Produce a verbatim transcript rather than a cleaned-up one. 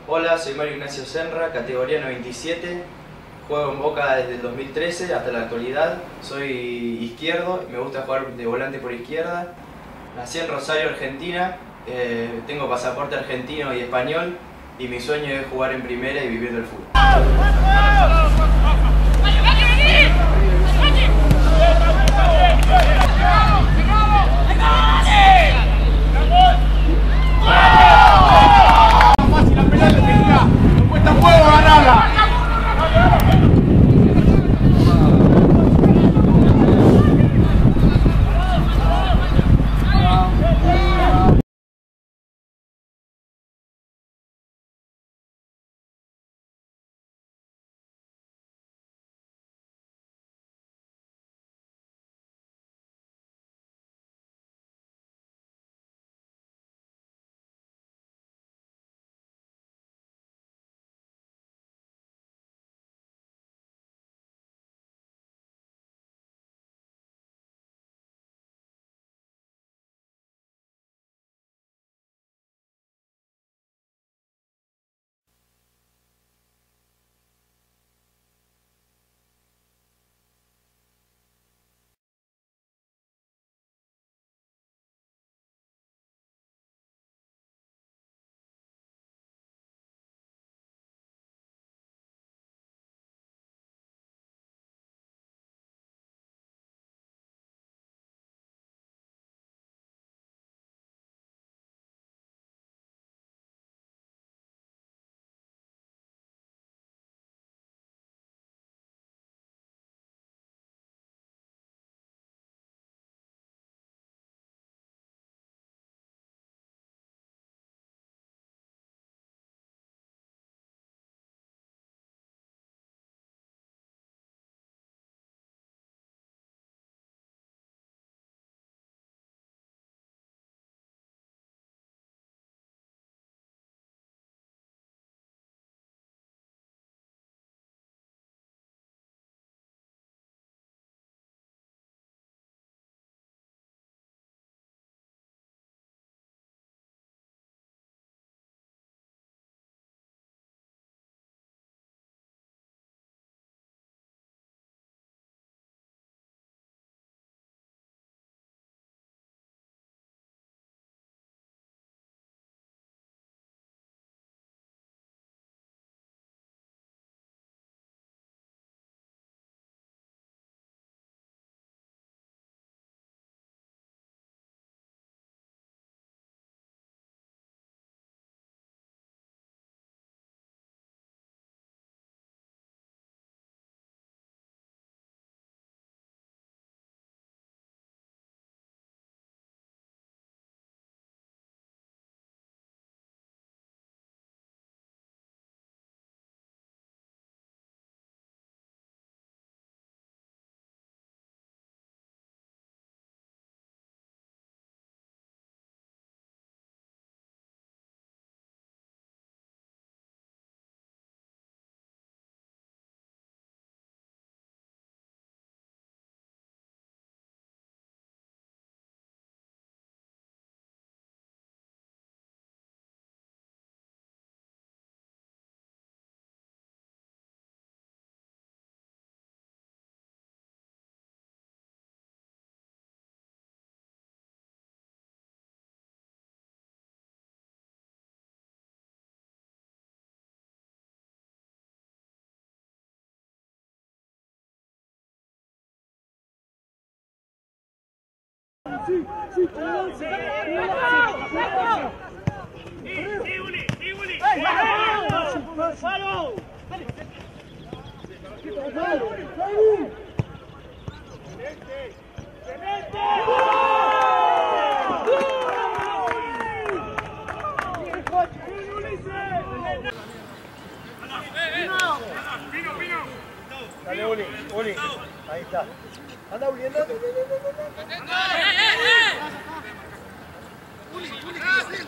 Hola, soy Mario Ignacio Senra, categoría noventa y siete. Juego en Boca desde el dos mil trece hasta la actualidad. Soy izquierdo, me gusta jugar de volante por izquierda. Nací en Rosario, Argentina. Eh, tengo pasaporte argentino y español. Y mi sueño es jugar en primera y vivir del fútbol. Sí, sí, ¡palo! Dale, Uli, Uli, ahí está. Anda, Uli, anda. ¡Eh, eh, eh! ¡Uli, Uli!